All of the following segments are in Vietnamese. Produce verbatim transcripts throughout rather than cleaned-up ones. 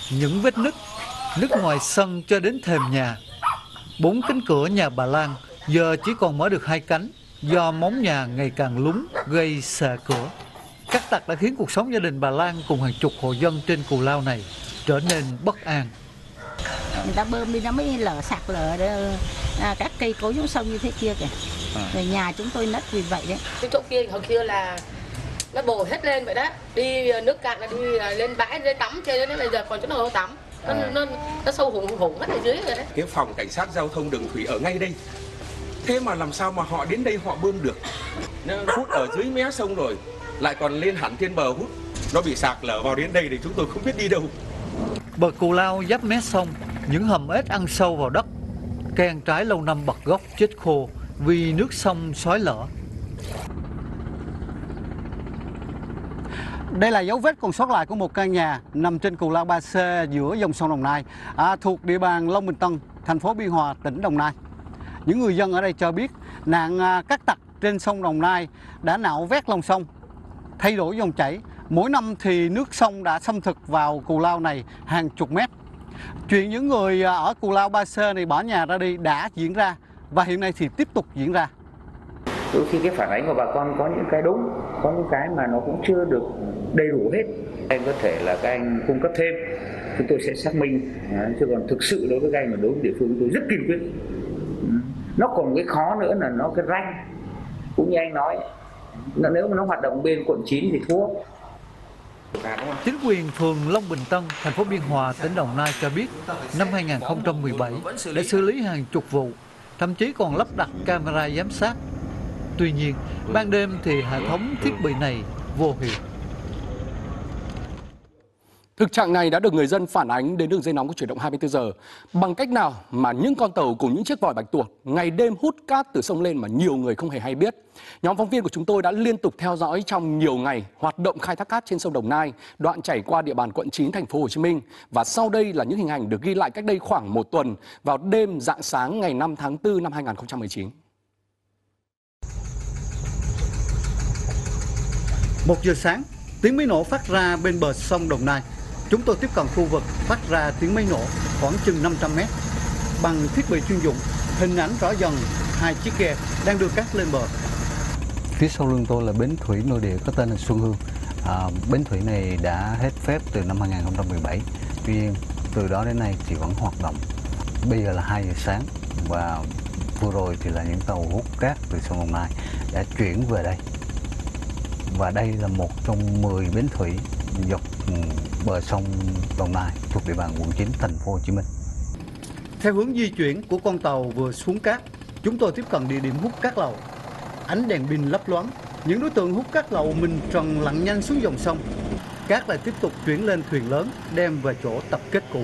những vết nứt, nứt ngoài sân cho đến thềm nhà. Bốn cánh cửa nhà bà Lan giờ chỉ còn mở được hai cánh do móng nhà ngày càng lún gây xệ cửa. Cát tặc đã khiến cuộc sống gia đình bà Lan cùng hàng chục hộ dân trên cù lao này trở nên bất an. Người ta bơm đi nó mới lở sạt lở à, các cây cối xuống sông như thế kia kìa. Rồi nhà chúng tôi nứt vì vậy đấy. Cái chỗ kia hồi kia là nó bồi hết lên vậy đó, đi nước cạn là đi lên bãi để tắm chơi đến bây giờ còn chỗ nào đâu tắm. Nó, à. nó, nó sâu hùng hùng hết ở dưới rồi đấy. Cái phòng cảnh sát giao thông đường thủy ở ngay đây. Thế mà làm sao mà họ đến đây họ bơm được? Nó hút ở dưới mé sông rồi, lại còn lên hẳn trên bờ hút. Nó bị sạt lở vào đến đây thì chúng tôi không biết đi đâu. Bờ cù lao giáp mé sông, những hầm ếch ăn sâu vào đất. Cây ăn trái lâu năm bật gốc chết khô vì nước sông xói lở. Đây là dấu vết còn sót lại của một căn nhà nằm trên cù lao ba C giữa dòng sông Đồng Nai, à, thuộc địa bàn Long Bình Tân, thành phố Biên Hòa, tỉnh Đồng Nai. Những người dân ở đây cho biết nạn à, cát tặc trên sông Đồng Nai đã nạo vét lòng sông, thay đổi dòng chảy. Mỗi năm thì nước sông đã xâm thực vào cù lao này hàng chục mét. Chuyện những người ở cù lao ba C này bỏ nhà ra đi đã diễn ra và hiện nay thì tiếp tục diễn ra. Đôi khi cái phản ánh của bà con có những cái đúng, có những cái mà nó cũng chưa được đầy đủ hết. Anh có thể là các anh cung cấp thêm, chúng tôi sẽ xác minh. Chứ còn thực sự đối với các anh mà đối với địa phương tôi rất kiên quyết. Nó còn cái khó nữa là nó cái ranh, cũng như anh nói, nếu mà nó hoạt động bên quận chín thì thua. Chính quyền phường Long Bình Tân, thành phố Biên Hòa, tỉnh Đồng Nai cho biết năm hai nghìn không trăm mười bảy đã xử lý hàng chục vụ, thậm chí còn lắp đặt camera giám sát. Tuy nhiên, ban đêm thì hệ thống thiết bị này vô hiệu. Thực trạng này đã được người dân phản ánh đến đường dây nóng của Chuyển động hai mươi tư giờ. Bằng cách nào mà những con tàu cùng những chiếc vòi bạch tuộc ngày đêm hút cát từ sông lên mà nhiều người không hề hay biết. Nhóm phóng viên của chúng tôi đã liên tục theo dõi trong nhiều ngày hoạt động khai thác cát trên sông Đồng Nai, đoạn chảy qua địa bàn quận chín thành phố Hồ Chí Minh. Và sau đây là những hình ảnh được ghi lại cách đây khoảng một tuần vào đêm rạng sáng ngày năm tháng tư năm hai nghìn không trăm mười chín. Một giờ sáng, tiếng máy nổ phát ra bên bờ sông Đồng Nai. Chúng tôi tiếp cận khu vực phát ra tiếng máy nổ khoảng chừng năm trăm mét. Bằng thiết bị chuyên dụng, hình ảnh rõ dần hai chiếc ghe đang đưa cát lên bờ. Phía sau lưng tôi là bến thủy nội địa có tên là Xuân Hương. À, bến thủy này đã hết phép từ năm hai nghìn không trăm mười bảy. Tuy nhiên, từ đó đến nay thì vẫn hoạt động. Bây giờ là hai giờ sáng và vừa rồi thì là những tàu hút cát từ sông Đồng Nai đã chuyển về đây. Và đây là một trong mười bến thủy dọc bờ sông Đồng Nai thuộc địa bàn quận chín thành phố Hồ Chí Minh. Theo hướng di chuyển của con tàu vừa xuống cát, chúng tôi tiếp cận địa điểm hút cát lậu. Ánh đèn pin lấp loáng, những đối tượng hút cát lậu mình trần lặn nhanh xuống dòng sông. Cát lại tiếp tục chuyển lên thuyền lớn đem về chỗ tập kết cũ.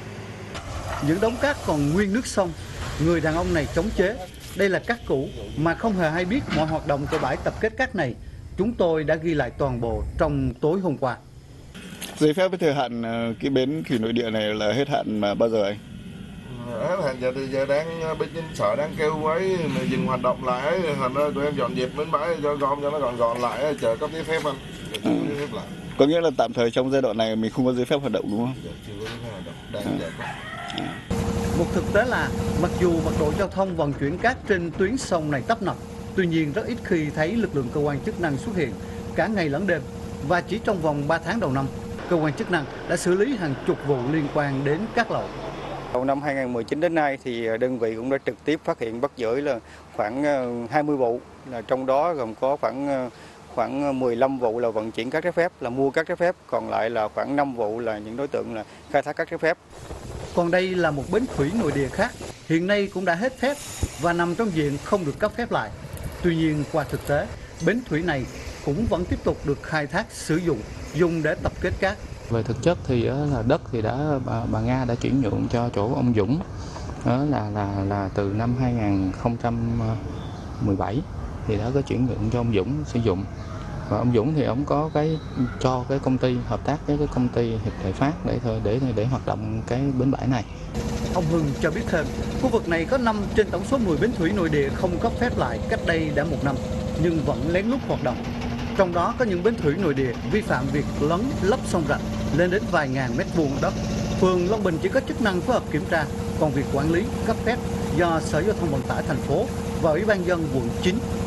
Những đống cát còn nguyên nước sông, người đàn ông này chống chế. Đây là cát cũ mà không hề hay biết mọi hoạt động của bãi tập kết cát này. Chúng tôi đã ghi lại toàn bộ trong tối hôm qua. Giấy phép với thời hạn cái bến thủy nội địa này là hết hạn mà bao giờ anh? Hết hạn giờ thì giờ đang bên trên sở đang kêu ấy dừng hoạt động lại, thành ra tụi em dọn dẹp bến bãi cho gom cho nó gọn gọn lại, chờ cấp giấy phép anh. Ừ. Giấy phép lại. Có nghĩa là tạm thời trong giai đoạn này mình không có giấy phép hoạt động đúng không? Giờ chưa có giấy phép hoạt động, đang chờ. À. Một thực tế là mặc dù mật độ giao thông vận chuyển cát trên tuyến sông này tấp nập, tuy nhiên rất ít khi thấy lực lượng cơ quan chức năng xuất hiện cả ngày lẫn đêm. Và chỉ trong vòng ba tháng đầu năm, cơ quan chức năng đã xử lý hàng chục vụ liên quan đến cát lậu. Đầu năm hai nghìn không trăm mười chín đến nay thì đơn vị cũng đã trực tiếp phát hiện bắt giữ là khoảng hai mươi vụ, là trong đó gồm có khoảng khoảng mười lăm vụ là vận chuyển cát trái phép, là mua cát trái phép, còn lại là khoảng năm vụ là những đối tượng là khai thác cát trái phép. Còn đây là một bến thủy nội địa khác, hiện nay cũng đã hết phép và nằm trong diện không được cấp phép lại. Tuy nhiên qua thực tế, bến thủy này cũng vẫn tiếp tục được khai thác sử dụng, dùng để tập kết cát. Về thực chất thì là đất thì đã bà, bà Nga đã chuyển nhượng cho chỗ ông Dũng, đó là là là từ năm hai nghìn không trăm mười bảy thì đã có chuyển nhượng cho ông Dũng sử dụng. Và ông Dũng thì ông có cái cho cái công ty hợp tác với cái công ty Hiệp Đại Phát để để để hoạt động cái bến bãi này. Ông Hưng cho biết thêm, khu vực này có năm trên tổng số mười bến thủy nội địa không cấp phép lại cách đây đã một năm, nhưng vẫn lén lút hoạt động. Trong đó có những bến thủy nội địa vi phạm việc lấn lấp sông rạch lên đến vài ngàn mét vuông đất. Phường Long Bình chỉ có chức năng phối hợp kiểm tra, còn việc quản lý, cấp phép do Sở Giao thông Vận tải thành phố và Ủy ban nhân dân quận chín